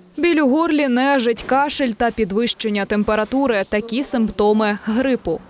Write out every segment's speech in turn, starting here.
Біль у горлі, нежить, кашель та підвищення температури – такі симптоми грипу.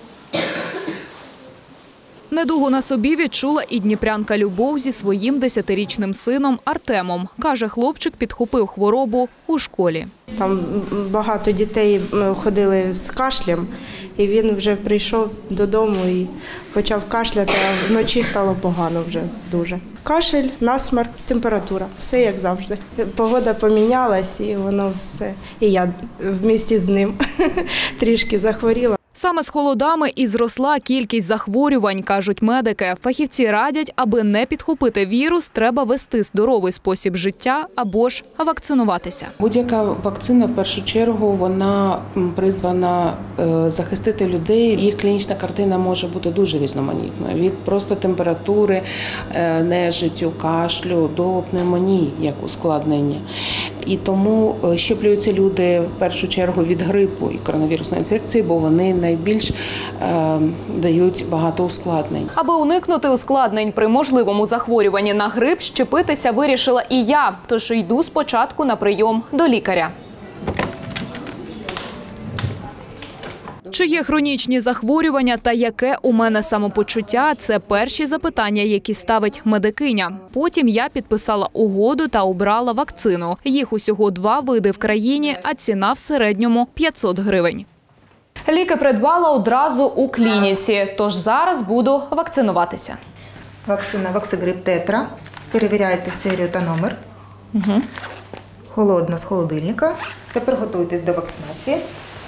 Недугу на собі відчула і дніпрянка Любов зі своїм 10-річним сином Артемом. Каже, хлопчик підхопив хворобу у школі. Там багато дітей ходили з кашлем, і він вже прийшов додому і почав кашляти, а вночі стало погано вже дуже. Кашель, насморк, температура – все як завжди. Погода помінялась і воно все. І я вместе з ним трішки захворіла. Саме з холодами і зросла кількість захворювань, кажуть медики. Фахівці радять, аби не підхопити вірус, треба вести здоровий спосіб життя або ж вакцинуватися. Будь-яка вакцина, в першу чергу, вона призвана захистити людей. Їх клінічна картина може бути дуже різноманітною. Від просто температури, нежиттю, кашлю до пневмонії, як ускладнення. І тому щеплюються люди, в першу чергу, від грипу і коронавірусної інфекції, бо вони найбільш дають багато ускладнень. Аби уникнути ускладнень при можливому захворюванні на грип, щепитися вирішила і я. Тож йду спочатку на прийом до лікаря. Чи є хронічні захворювання та яке у мене самопочуття – це перші запитання, які ставить медикиня. Потім я підписала угоду та обрала вакцину. Їх усього 2 види в країні, а ціна в середньому 500 гривень. Ліки придбала одразу у клініці, тож зараз буду вакцинуватися. Вакцина Ваксигрип Тетра. Перевіряйте серію та номер. Холодна з холодильника. Тепер готуйтесь до вакцинації.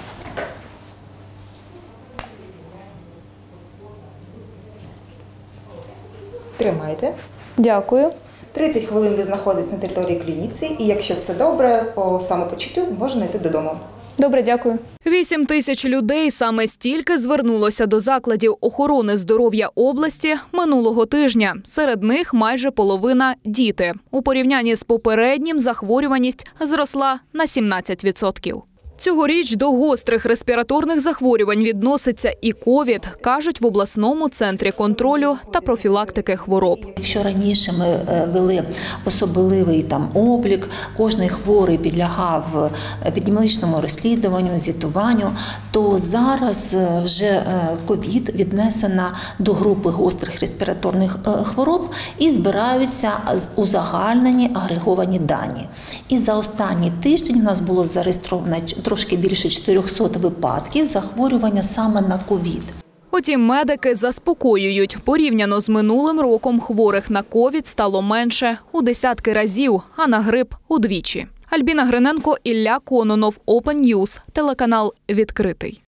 Тримайте. Дякую. 30 хвилин ви знаходитесь на території клініці, і якщо все добре, по самопочуттю можна йти додому. Добре, дякую. 8 тисяч людей саме стільки звернулося до закладів охорони здоров'я області минулого тижня. Серед них майже половина – діти. У порівнянні з попереднім захворюваність зросла на 17%. Цьогоріч до гострих респіраторних захворювань відноситься і ковід, кажуть в обласному центрі контролю та профілактики хвороб. Якщо раніше ми вели особливий облік, кожний хворий підлягав епідеміологічному розслідуванню, звітуванню, то зараз вже ковід віднесена до групи гострих респіраторних хвороб і збираються узагальнені агреговані дані. І за останній тиждень у нас було зареєстровано трошки більше 400 випадків захворювання саме на ковід. Утім, медики заспокоюють. Порівняно з минулим роком хворих на ковід стало менше у десятки разів, а на грип – удвічі. Альбіна Гриненко, Ілля Кононов, Open News, телеканал «Відкритий».